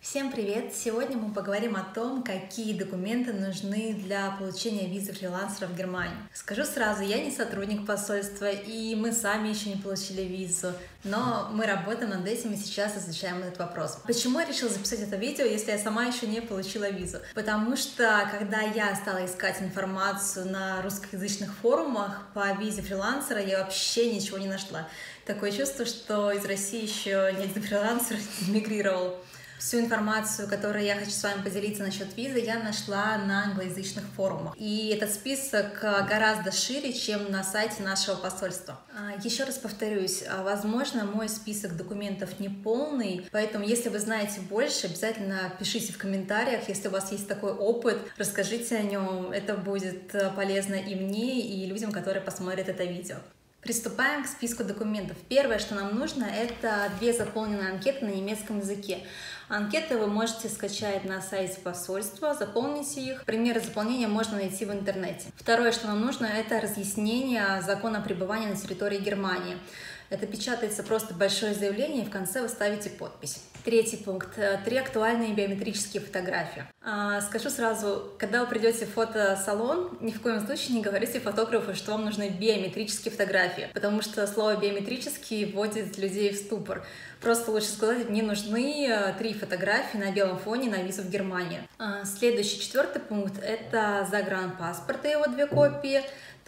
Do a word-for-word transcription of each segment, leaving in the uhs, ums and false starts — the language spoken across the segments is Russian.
Всем привет! Сегодня мы поговорим о том, какие документы нужны для получения визы фрилансера в Германию. Скажу сразу, я не сотрудник посольства, и мы сами еще не получили визу, но мы работаем над этим и сейчас изучаем этот вопрос. Почему я решила записать это видео, если я сама еще не получила визу? Потому что, когда я стала искать информацию на русскоязычных форумах по визе фрилансера, я вообще ничего не нашла. Такое чувство, что из России еще ни один фрилансер не мигрировал. Всю информацию, которую я хочу с вами поделиться насчет визы, я нашла на англоязычных форумах. И этот список гораздо шире, чем на сайте нашего посольства. Еще раз повторюсь, возможно, мой список документов не полный, поэтому, если вы знаете больше, обязательно пишите в комментариях. Если у вас есть такой опыт, расскажите о нем. Это будет полезно и мне, и людям, которые посмотрят это видео. Приступаем к списку документов. Первое, что нам нужно, это две заполненные анкеты на немецком языке. Анкеты вы можете скачать на сайте посольства, заполните их. Примеры заполнения можно найти в интернете. Второе, что нам нужно, это разъяснение закона пребывания на территории Германии. Это печатается просто большое заявление, и в конце вы ставите подпись. Третий пункт. Три актуальные биометрические фотографии. А, скажу сразу, когда вы придете в фотосалон, ни в коем случае не говорите фотографу, что вам нужны биометрические фотографии, потому что слово «биометрический» вводит людей в ступор. Просто лучше сказать, мне нужны три фотографии на белом фоне на визу в Германию. А, следующий, четвертый пункт, это загранпаспорт и его две копии.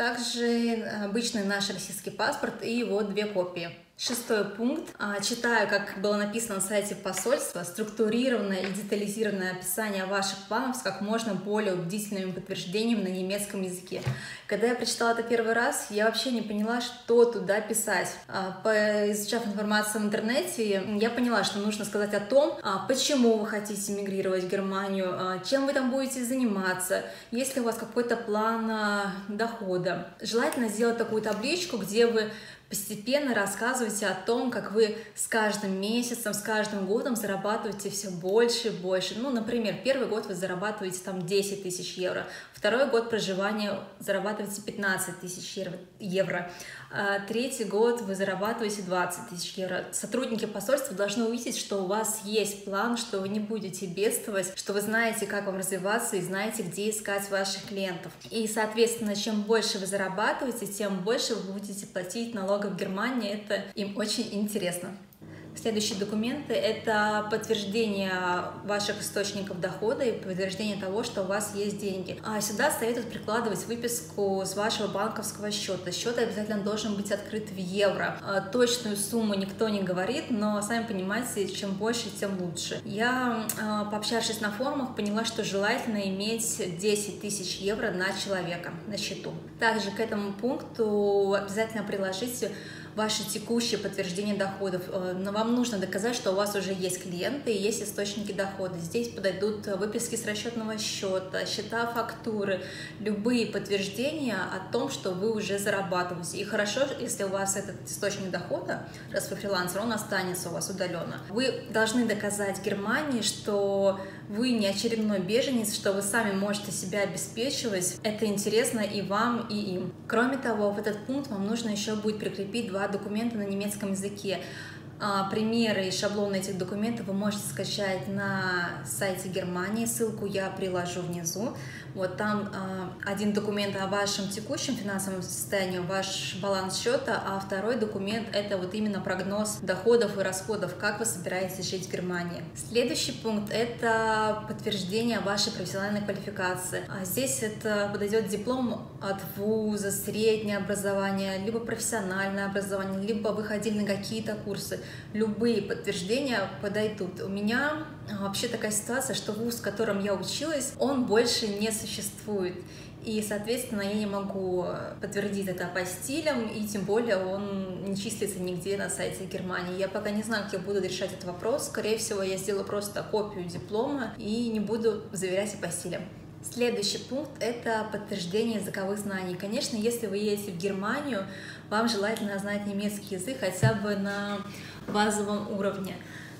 Также обычный наш российский паспорт и его две копии. Шестой пункт. Читаю, как было написано на сайте посольства, структурированное и детализированное описание ваших планов с как можно более убедительными подтверждениями на немецком языке. Когда я прочитала это первый раз, я вообще не поняла, что туда писать. Поизучав информацию в интернете, я поняла, что нужно сказать о том, почему вы хотите мигрировать в Германию, чем вы там будете заниматься, есть ли у вас какой-то план дохода. Желательно сделать такую табличку, где вы постепенно рассказывайте о том, как вы с каждым месяцем, с каждым годом зарабатываете все больше и больше. Ну, например, первый год вы зарабатываете там десять тысяч евро, второй год проживания зарабатываете пятнадцать тысяч евро, а третий год вы зарабатываете двадцать тысяч евро. Сотрудники посольства должны увидеть, что у вас есть план, что вы не будете бедствовать, что вы знаете, как вам развиваться и знаете, где искать ваших клиентов. И, соответственно, чем больше вы зарабатываете, тем больше вы будете платить налоги в Германии. Это им очень интересно. Следующие документы – это подтверждение ваших источников дохода и подтверждение того, что у вас есть деньги. А сюда советуют прикладывать выписку с вашего банковского счета. Счет обязательно должен быть открыт в евро. Точную сумму никто не говорит, но, сами понимаете, чем больше, тем лучше. Я, пообщавшись на форумах, поняла, что желательно иметь десять тысяч евро на человека на счету. Также к этому пункту обязательно приложите ваше текущее подтверждение доходов. Но вам нужно доказать, что у вас уже есть клиенты и есть источники дохода. Здесь подойдут выписки с расчетного счета, счета, фактуры, любые подтверждения о том, что вы уже зарабатываете. И хорошо, если у вас этот источник дохода, раз вы фрилансер, он останется у вас удаленно. Вы должны доказать Германии, что вы не очередной беженец, что вы сами можете себя обеспечивать. Это интересно и вам, и им. Кроме того, в этот пункт вам нужно еще будет прикрепить два документа на немецком языке. Примеры и шаблоны этих документов вы можете скачать на сайте Германии, ссылку я приложу внизу. Вот там э, один документ о вашем текущем финансовом состоянии, ваш баланс счета, а второй документ – это вот именно прогноз доходов и расходов, как вы собираетесь жить в Германии. Следующий пункт – это подтверждение вашей профессиональной квалификации. А здесь это подойдет диплом от вуза, среднее образование, либо профессиональное образование, либо вы ходили на какие-то курсы. Любые подтверждения подойдут. У меня вообще такая ситуация, что вуз, в котором я училась, он больше не существует. И, соответственно, я не могу подтвердить это апостилем, и тем более он не числится нигде на сайте Германии. Я пока не знаю, как я буду решать этот вопрос. Скорее всего, я сделаю просто копию диплома и не буду заверять апостилем. Следующий пункт – это подтверждение языковых знаний. Конечно, если вы едете в Германию, вам желательно знать немецкий язык хотя бы на базовом уровне.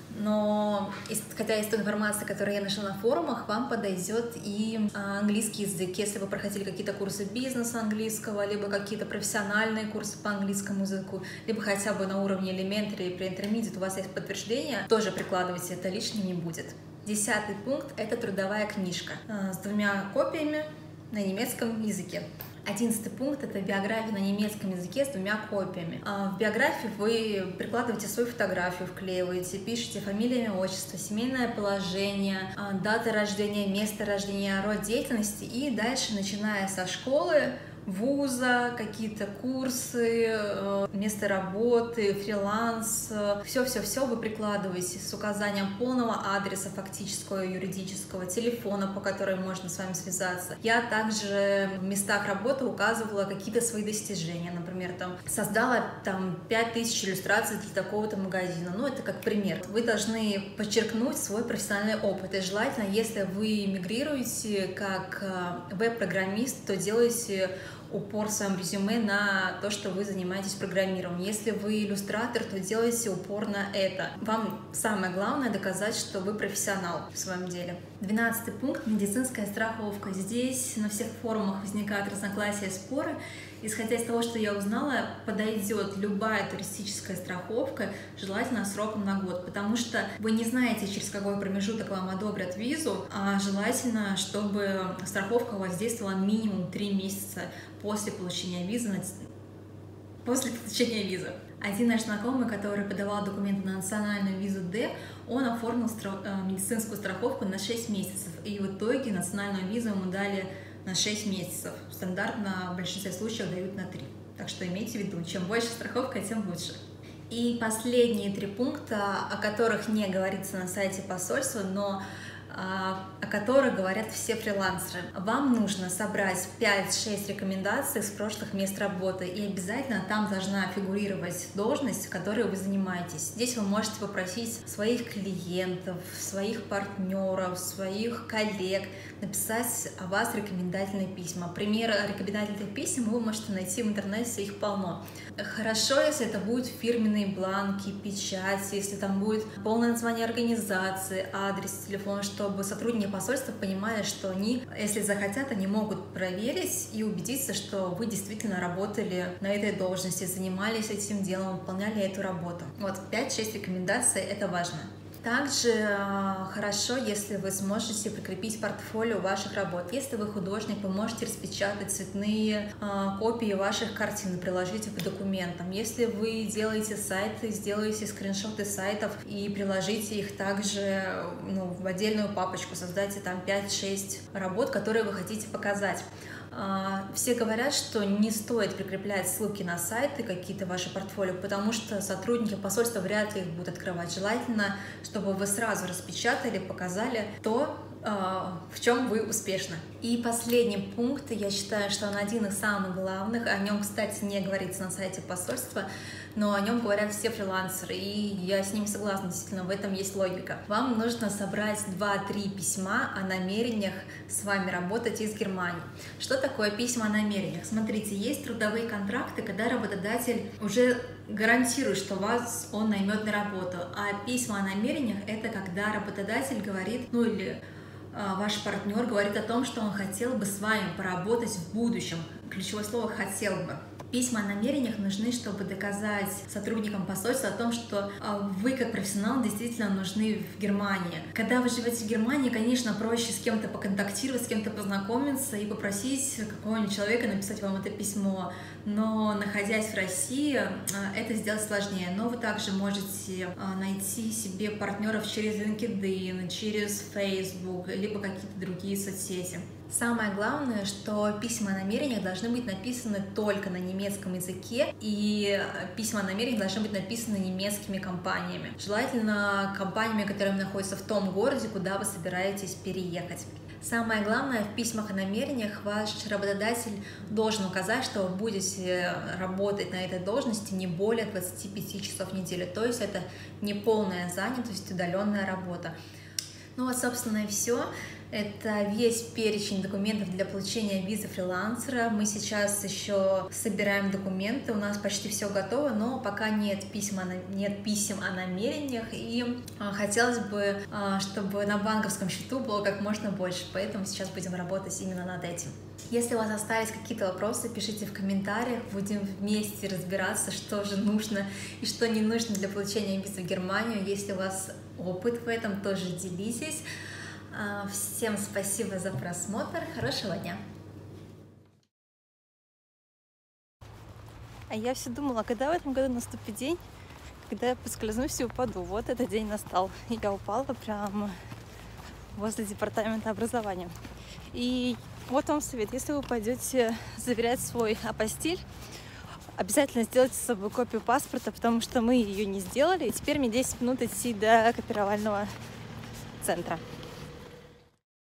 Но, исходя из той информации, которую я нашла на форумах, вам подойдет и английский язык. Если вы проходили какие-то курсы бизнеса английского, либо какие-то профессиональные курсы по английскому языку, либо хотя бы на уровне elementary и pre-intermediate у вас есть подтверждение, тоже прикладывайте, это лишним не будет. Десятый пункт – это трудовая книжка с двумя копиями на немецком языке. Одиннадцатый пункт – это биография на немецком языке с двумя копиями. В биографии вы прикладываете свою фотографию, вклеиваете, пишете фамилия, имя, отчество, семейное положение, дата рождения, место рождения, род деятельности, и дальше, начиная со школы, вуза, какие-то курсы, место работы, фриланс, все-все-все вы прикладываете с указанием полного адреса фактического, юридического, телефона, по которому можно с вами связаться. Я также в местах работы указывала какие-то свои достижения, например, там создала там пять тысяч иллюстраций для такого-то магазина, ну это как пример. Вы должны подчеркнуть свой профессиональный опыт, и желательно, если вы мигрируете как веб-программист, то делайте упор в своем резюме на то, что вы занимаетесь программированием. Если вы иллюстратор, то делайте упор на это. Вам самое главное доказать, что вы профессионал в своем деле. Двенадцатый пункт – медицинская страховка. Здесь на всех форумах возникают разногласия и споры. Исходя из того, что я узнала, подойдет любая туристическая страховка, желательно сроком на год, потому что вы не знаете, через какой промежуток вам одобрят визу, а желательно, чтобы страховка у вас действовала минимум три месяца после получения визы. После получения визы. Один наш знакомый, который подавал документы на национальную визу Д, он оформил стра- медицинскую страховку на шесть месяцев, и в итоге национальную визу ему дали на шесть месяцев. Стандартно в большинстве случаев дают на три. Так что имейте в виду, чем больше страховка, тем лучше. И последние три пункта, о которых не говорится на сайте посольства, но о которых говорят все фрилансеры. Вам нужно собрать пять-шесть рекомендаций с прошлых мест работы, и обязательно там должна фигурировать должность, которой вы занимаетесь. Здесь вы можете попросить своих клиентов, своих партнеров, своих коллег написать о вас рекомендательные письма. Примеры рекомендательных писем вы можете найти в интернете, их полно. Хорошо, если это будут фирменные бланки, печати, если там будет полное название организации, адрес, телефон, чтобы сотрудники посольства понимали, что они, если захотят, они могут проверить и убедиться, что вы действительно работали на этой должности, занимались этим делом, выполняли эту работу. Вот пять-шесть рекомендаций – это важно. Также э, хорошо, если вы сможете прикрепить портфолио ваших работ. Если вы художник, вы можете распечатать цветные э, копии ваших картин и приложить их к документам. Если вы делаете сайты, сделайте скриншоты сайтов и приложите их также ну, в отдельную папочку. Создайте там пять-шесть работ, которые вы хотите показать. Все говорят, что не стоит прикреплять ссылки на сайты, какие-то ваши портфолио, потому что сотрудники посольства вряд ли их будут открывать. Желательно, чтобы вы сразу распечатали, показали то, в чем вы успешны. И последний пункт, я считаю, что он один из самых главных, о нем, кстати, не говорится на сайте посольства, но о нем говорят все фрилансеры, и я с ним согласна, действительно, в этом есть логика. Вам нужно собрать два-три письма о намерениях с вами работать из Германии. Что такое письма о намерениях? Смотрите, есть трудовые контракты, когда работодатель уже гарантирует, что вас он наймет на работу, а письма о намерениях – это когда работодатель говорит, ну или ваш партнер говорит о том, что он хотел бы с вами поработать в будущем. Ключевое слово «хотел бы». Письма о намерениях нужны, чтобы доказать сотрудникам посольства о том, что вы как профессионал действительно нужны в Германии. Когда вы живете в Германии, конечно, проще с кем-то поконтактировать, с кем-то познакомиться и попросить какого-нибудь человека написать вам это письмо. Но находясь в России, это сделать сложнее. Но вы также можете найти себе партнеров через LinkedIn, через Facebook, либо какие-то другие соцсети. Самое главное, что письма о намерениях должны быть написаны только на немецком языке, и письма о намерениях должны быть написаны немецкими компаниями. Желательно компаниями, которые находятся в том городе, куда вы собираетесь переехать. Самое главное, в письмах о намерениях ваш работодатель должен указать, что вы будете работать на этой должности не более двадцати пяти часов в неделю, то есть это не полная занятость, удаленная работа. Ну вот, собственно, и все. Это весь перечень документов для получения визы фрилансера. Мы сейчас еще собираем документы, у нас почти все готово, но пока нет писем, нет писем о намерениях, и хотелось бы, чтобы на банковском счету было как можно больше, поэтому сейчас будем работать именно над этим. Если у вас остались какие-то вопросы, пишите в комментариях, будем вместе разбираться, что же нужно и что не нужно для получения визы в Германию. Если у вас опыт в этом, тоже делитесь. Всем спасибо за просмотр, хорошего дня! А я все думала, когда в этом году наступит день, когда я поскользнусь и упаду. Вот этот день настал. Я упала прямо возле департамента образования. И вот вам совет. Если вы пойдете заверять свой апостиль, обязательно сделайте с собой копию паспорта, потому что мы ее не сделали. И теперь мне десять минут идти до копировального центра.